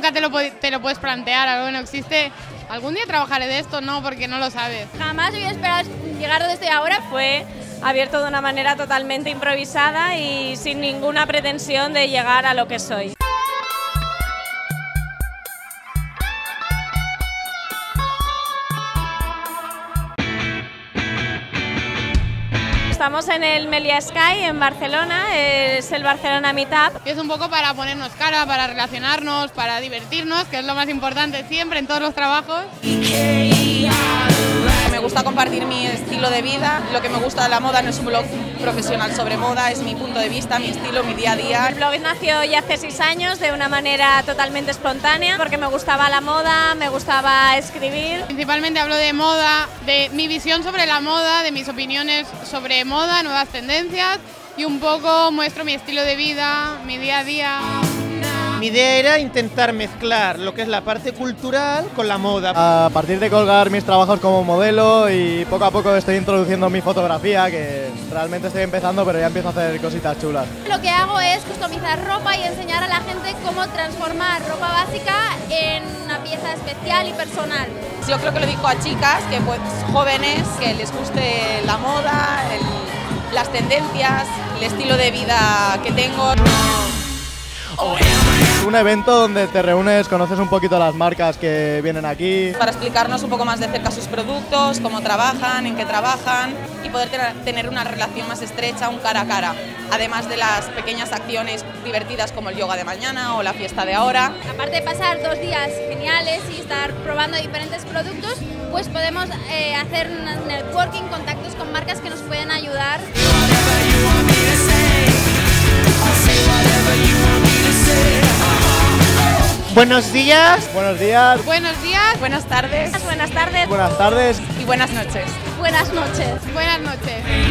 nunca te lo puedes plantear. Bueno, existe, algún día trabajaré de esto, no, porque no lo sabes. Jamás hubiera esperado llegar donde estoy ahora. Fue abierto de una manera totalmente improvisada y sin ninguna pretensión de llegar a lo que soy. Estamos en el Melia Sky en Barcelona, es el Barcelona Meetup. Y es un poco para ponernos cara, para relacionarnos, para divertirnos, que es lo más importante siempre en todos los trabajos. Me gusta compartir mi estilo de vida. Lo que me gusta de la moda no es un blog profesional sobre moda, es mi punto de vista, mi estilo, mi día a día. El blog nació ya hace 6 años de una manera totalmente espontánea porque me gustaba la moda, me gustaba escribir. Principalmente hablo de moda, de mi visión sobre la moda, de mis opiniones sobre moda, nuevas tendencias y un poco muestro mi estilo de vida, mi día a día. Mi idea era intentar mezclar lo que es la parte cultural con la moda. A partir de colgar mis trabajos como modelo y poco a poco estoy introduciendo mi fotografía, que realmente estoy empezando, pero ya empiezo a hacer cositas chulas. Lo que hago es customizar ropa y enseñar a la gente cómo transformar ropa básica en una pieza especial y personal. Yo creo que lo digo a chicas, que pues jóvenes, que les guste la moda, las tendencias, el estilo de vida que tengo. Un evento donde te reúnes, conoces un poquito las marcas que vienen aquí. Para explicarnos un poco más de cerca sus productos, cómo trabajan, en qué trabajan y poder tener una relación más estrecha, un cara a cara. Además de las pequeñas acciones divertidas como el yoga de mañana o la fiesta de ahora. Aparte de pasar 2 días geniales y estar probando diferentes productos, pues podemos hacer un networking, contactos con marcas que nos pueden ayudar. Buenos días. Buenos días. Buenos días. Buenas tardes. Buenas tardes. Buenas tardes. Y buenas noches. Buenas noches. Buenas noches.